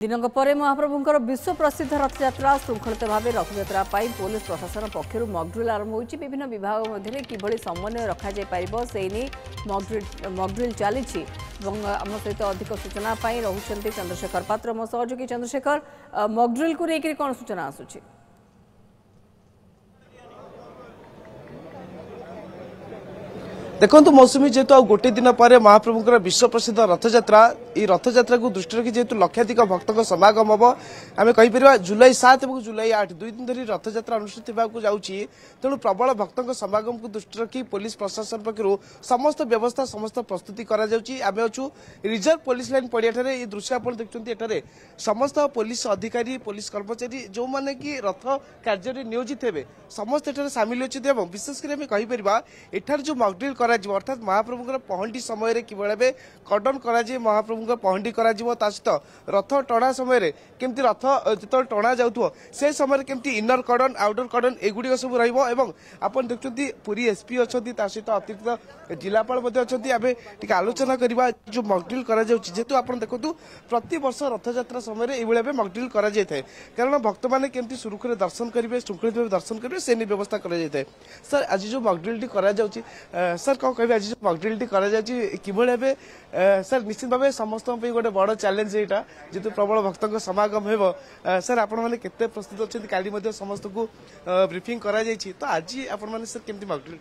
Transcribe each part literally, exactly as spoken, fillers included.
दिनक पर महाप्रभुंकर विश्व प्रसिद्ध रथयात्रा श्रृंखलित भाव रथयात्रा पुलिस प्रशासन पक्षर मकड्रिल आरंभ होती विभिन्न विभाग मध्य किभली समन्वय रखा से नहीं मकड्रिल चली आम सहित अधिक सूचना रोचे चंद्रशेखर पात्र मो सहयोगी चंद्रशेखर मकड्रिल को लेकर कौन सूचना आसूची देखो मौसुमी जेहेतु गोटे दिन पर महाप्रभुंकर विश्व प्रसिद्ध रथयात्रा ये रथयात्रा को दृष्टि रखी जेहेतु लक्षाधिक भक्तों समागम हम आम कहीपर जुलाई सात और जुलाई आठ दुई दिन धरी रथयात्रा अनुष्ठित होगा जाऊँगी तेणु प्रबल भक्तों समागम को दृष्टि रखी पुलिस प्रशासन पक्षर समस्त व्यवस्था समस्त प्रस्तुति करा आम अच्छु रिजर्व पुलिस लाइन पड़िया ये दृश्य आप देखते समस्त पुलिस अधिकारी पुलिस कर्मचारी जो मैंने कि रथ कार्य नियोजित हे समस्त एठार सामिल अच्छे विशेषकर कहीपर एठार जो मकड्रिल अर्थात महाप्रभुंर पहंडी समय किभली कर्डन कर महाप्रभुंर पहंडी कर सहित रथ टणा समय केमती रथ जो टणा जाऊ से समय केमती इनर कर्डन आउटर कर्डन एगुड़िक सब रप देखते पुरी एसपी अच्छा सहित अतिरिक्त जिलापाल आम टे आलोचना करवा जो मकड्रिल करेतु आप देखु प्रति वर्ष रथयात्रा समय ये मकड्रिल कर कारण भक्त मैंने केमती सुरुखुरे दर्शन करेंगे श्रृंखलित भाव दर्शन करेंगे से व्यवस्था कर सर आज जो मकड्रिल टी कर सर कौन कह आज जो मकड्रिल टी कर सर निश्चित भाव समस्त गोटे बड़ चैलेंज यहाँ जेहतु प्रबल भक्तों समागम हो सर आपण मैंने केते प्रस्तुत अच्छे काली समस्त को ब्रीफिंग करा तो आज आपण मैंने सर केमती मकड्रिल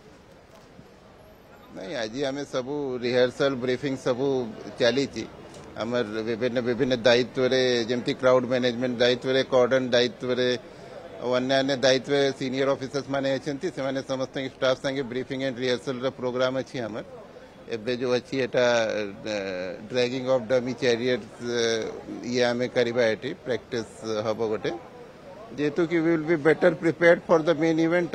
नहीं आज आम सब रिहर्सल ब्रीफिंग सब चली आमर विभिन्न विभिन्न दायित्व जमती क्राउड मैनेजमेंट दायित्व कर्डन दायित्व अन्य दायित्व सीनियर ऑफिसर्स माने अच्छे से समस्त स्टाफ संगे ब्रीफिंग एंड रिहर्सल प्रोग्राम अच्छी आमर एबे जो अच्छी एटा ड्रैगिंग ऑफ डमी चैरियट्स ये आम करवा एटी प्रैक्टिस हम गोटे जेहेतु कि we will be better prepared for the main event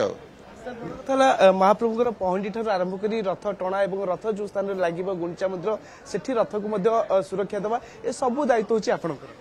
महाप्रभुंर पहंडी ठार आरंभ कर रथ टणा और रथ जो स्थान में लगे गुंडीचा मंदिर से रथ को सुरक्षा देवा ये सब दायित्व अच्छी आपंकर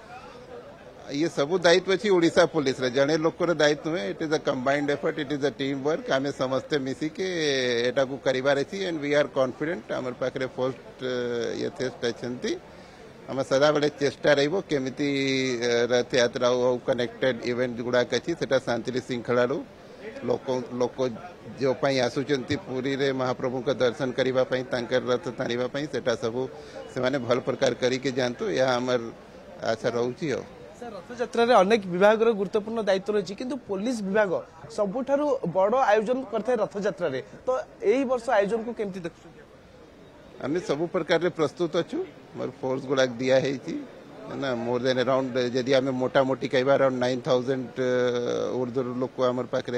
ये सब दायित्व अच्छी ओडिशा पुलिस रे जड़े लोक दायित्व में it is a combined effort it is a team work आम समस्ते मिसिके एटा को करिवार अछि एंड वी आर कॉन्फिडेंट आमर पाखरे फर्स्ट यथेष्ट अच्छी आम सदा बेले चेष्टा रहिबो केमिति रथ यात्रा हो कनेक्टेड इवेंट गुड़ाक अच्छी सेटा शांति श्रृंखला लोक लोक जो पाई आसुचंती पुरी रे महाप्रभु का दर्शन करिबा पई तांकर रथ तानिबा पई सेटा सब से माने भल प्रकार करी के जानतो या हमर आशा रहउची हो रथयात्रा अनेक विभाग गुरुत्वपूर्ण दायित्व रही कि पुलिस विभाग सबुठारु बड़ आयोजन करते रथयात्रा तो यही वर्ष आयोजन को केमती देखु आम सब प्रकार प्रस्तुत अच्छु मोर फोर्स गुड़ा दिया है ना मोर देन अराउंड जदि आम मोटा मोटी कहवा अराउंड नाइन थाउजेंड उर्दू लोक आम पाखे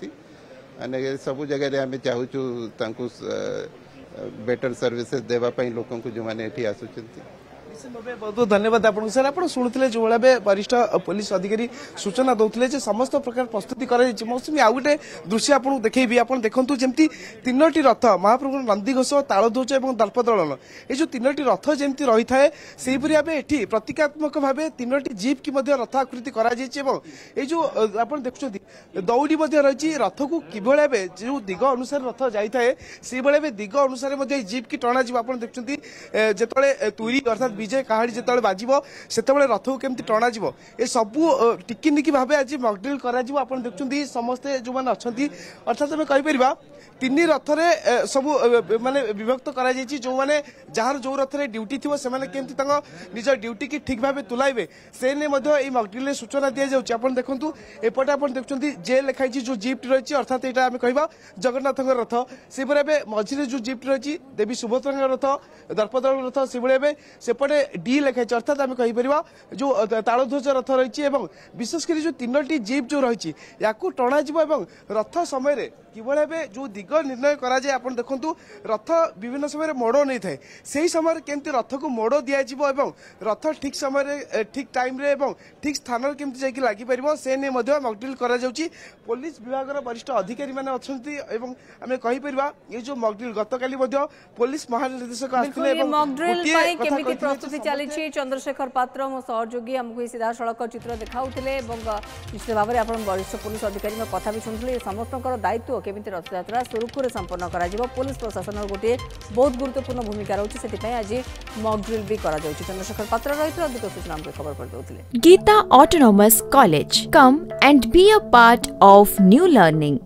अच्छा सब जगह आम चाहूँ बेटर सर्विसेज देवाई लोक जो मैंने आसुच्च बहुत बहुत धन्यवाद आपको सर आप शुणुते जो भाई वरिष्ठ पुलिस अधिकारी सूचना दौले समस्त प्रकार प्रस्तुति कर मौसुमी आउ गोटे दृश्य आपको देखी आप देखु जमी तीनो रथ महाप्रभु नंदीघोष तालध्वज और दर्पदलन ये जो तीनो रथ जमी रही है से भाव ये प्रतीकात्मक भाव तीनो जीप की रथ आकृति जो आप देखुं दौड़ी रही रथ को किभली जो दिग अनुसार रथ जाए से भाई दिग अनुसार जीप की टणा आप देखुं जो तुरी अर्थात विजय कहाड़ी जो बाजिब से रथ को केमती टणा जीव ये सबू टिकिनिकी भाव आज मकड्रिल कर देखुं समस्ते जो मैंने अच्छा अर्थात आम कहीपर तीन रथरे सब माने विभक्त कर जो मैंने जार जो रथरे ड्यूटी थी से केमती निज ड्यूटी की ठीक भाव तुलाइबे से नहीं मकड्रिल सूचना दि जाऊँगी आप देखु एपटे आप देखुं जे लिखाई जो जीप रही अर्थात यहाँ आम कह जगन्नाथ रथ से मझे जो जीप रही देवी सुभद्रा रथ दर्पदल रथ से भाई सेपटे डी लिखाई अर्थात आम कहीपर जो तालध्वज रथ रही विशेषकर जो तीनो जीप जो रही या टणा रथ समय किभली जो दिग निर्णय कराए आप देखु रथ विभिन्न समय मोड़ नहीं थाए से समय केमती रथ को मोड़ दिज्व रथ ठीक समय ठीक टाइम रे ठीक स्थान केमती जाकि लगिपर से नहीं मकड्रिल कर पुलिस विभाग वरिष्ठ अधिकारी मैंने अच्छा आम कहीपर ये जो मकड्रिल गत काली पुलिस महानिर्देशक आसते प्रस्तुति चली चंद्रशेखर पात्र मो सहयोगी आमको सीधा सड़क चित्र देखाऊले निश्चित भाव में आप वरिष्ठ पुलिस अधिकारी कथा भी शुणुले समस्त दायित्व केमी रथयात्रा सुरुखुरे संपन्न कर पुलिस प्रशासन गोटे बहुत गुरुत्वपूर्ण भूमिका रही से आज मॉक ड्रिल भी करा चंद्रशेखर पात्र रही अधिक सूचना खबर कर दौले GITA autonomous college come and be a part of new learning